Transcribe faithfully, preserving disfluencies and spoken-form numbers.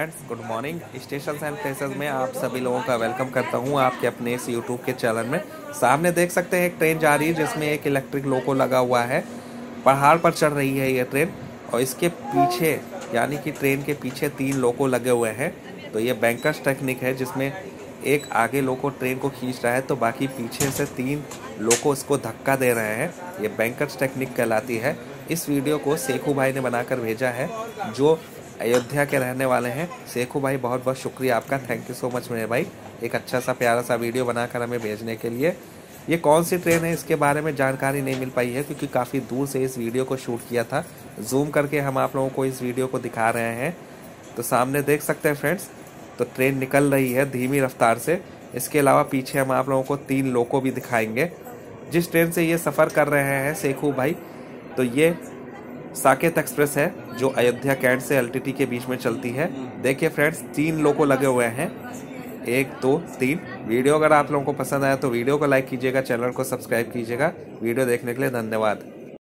Friends, good morning. Station and places में आप सभी लोगों का वेलकम करता हूं आपके अपने इस यूट्यूब के चैनल में। सामने देख सकते हैं एक ट्रेन जा रही है जिसमें एक इलेक्ट्रिक लोको लगा हुआ है। पहाड़ पर चढ़ रही है ये ट्रेन और इसके पीछे यानी कि ट्रेन के पीछे तीन लोको लगे हुए हैं। तो ये बैंकर्स टेक्निक है जिसमें एक आगे लोको ट्रेन को खींच रहा है तो बाकी पीछे से तीन लोको इसको धक्का दे रहे हैं। ये बैंकर्स टेक्निक कहलाती है। इस वीडियो को सेखू भाई ने बनाकर भेजा है जो अयोध्या के रहने वाले हैं। सेखू भाई, बहुत बहुत शुक्रिया आपका, थैंक यू सो मच मेरे भाई, एक अच्छा सा प्यारा सा वीडियो बनाकर हमें भेजने के लिए। ये कौन सी ट्रेन है इसके बारे में जानकारी नहीं मिल पाई है क्योंकि काफ़ी दूर से इस वीडियो को शूट किया था। जूम करके हम आप लोगों को इस वीडियो को दिखा रहे हैं। तो सामने देख सकते हैं फ्रेंड्स, तो ट्रेन निकल रही है धीमी रफ्तार से। इसके अलावा पीछे हम आप लोगों को तीन लोको भी दिखाएंगे। जिस ट्रेन से ये सफ़र कर रहे हैं सेखू भाई, तो ये साकेत एक्सप्रेस है जो अयोध्या कैंट से एलटीटी के बीच में चलती है। देखिए फ्रेंड्स, तीन लोको लगे हुए हैं, एक दो तीन। वीडियो अगर आप लोगों को पसंद आया तो वीडियो को लाइक कीजिएगा, चैनल को सब्सक्राइब कीजिएगा। वीडियो देखने के लिए धन्यवाद।